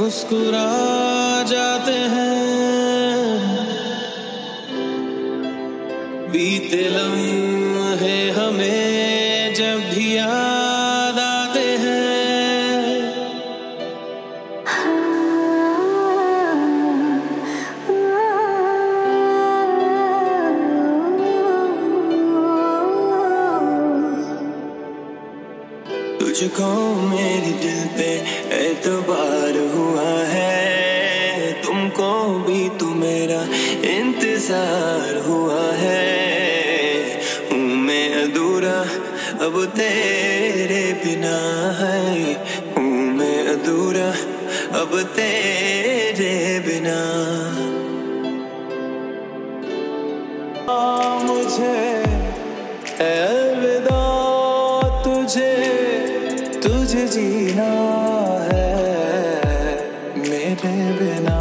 मुस्कुरा जाते हैं, बीते लम्हे हमें जब भी याद आते हैं। तुझको मेरे दिल पे एतबार हुआ है, तुमको भी तो मेरा इंतजार हुआ है। हूँ मैं अधूरा अब तेरे बिना है, हूँ मैं अधूरा अब तेरे बिना। मुझे अलविदा, तुझे जीना है मेरे बिना।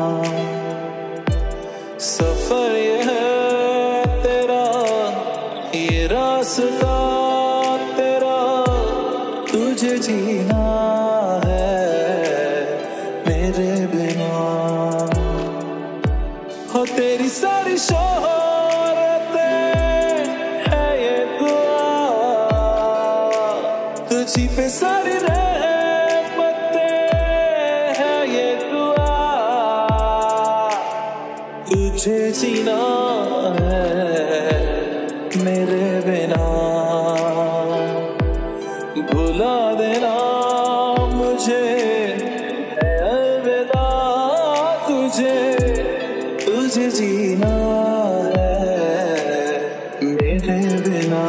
सफर ये है तेरा, ये रास्ता तेरा, तुझे जीना है मेरे बिना। हो तेरी सारी शोहरतें है ये दुआ, तुझी पे सारी रहमतें है ये दुआ। तुझे जीना है मेरे बिना, भुला देना मुझे है अलविदा। तुझे जीना है मेरे बिना।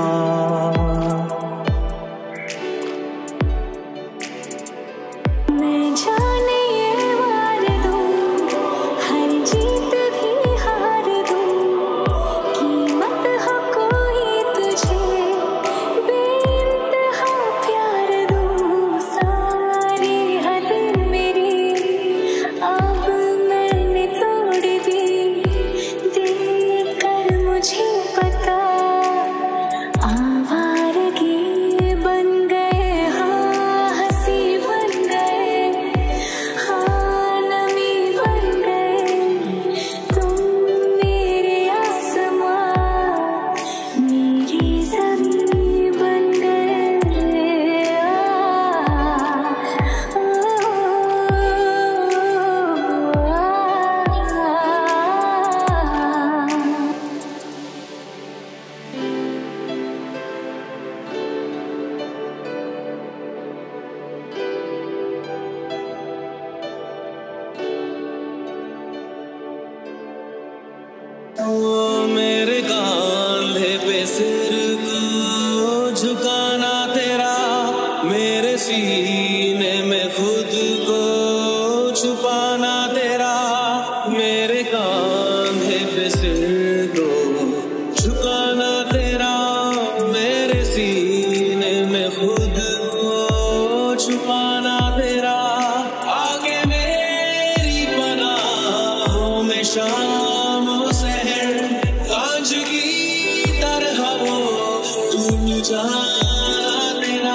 मैं जाने ये वार दूँ, हर जीत भी हार दूँ, कीमत हो कोई तुझे बेइंतहा प्यार दूँ। सारी हद मेरी अब मैंने तोड़ दी, देखकर मुझे पता आवारगी बन गए, हाँ हंसी बन गए, हाँ नमी बन गए। तुम मेरे आसमां, मेरी ज़मीं बन गए। वो मेरे कांधे पे सिर को झुकाना तेरा, मेरे सीने में खुद को छुपाना तेरा। मेरे कांधे पे सिर को झुकाना तेरा, मेरे सीने में खुद को छुपाना तेरा। आगे मेरी पनाहों में शाम सहर, कांच की तरह वो टूट जाना तेरा।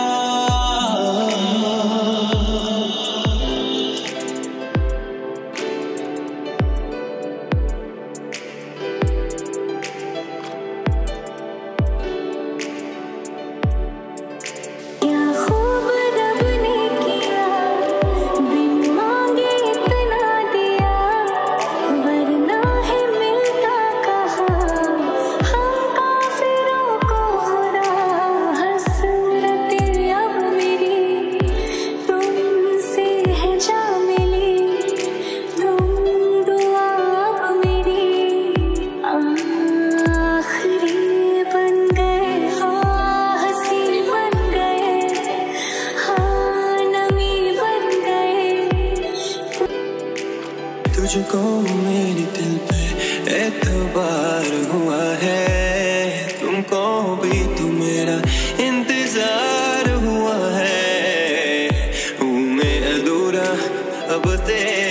क्या खूब रब ने किया, बिन मांगे इतना दिया, वरना है मिलता कहाँ हम काफिरों को खुदा। हसरत अब मेरी तुमसे है जा मिली, तुम दुआ अब मेरी आखिरी बन गए, हाँ हंसी बन गए, हाँ नमी बन गए। तुझको मेरे दिल पे एतबार हुआ है, तुमको भी तो मेरा इंतजार हुआ है। हूँ मैं अधूरा अब तेरे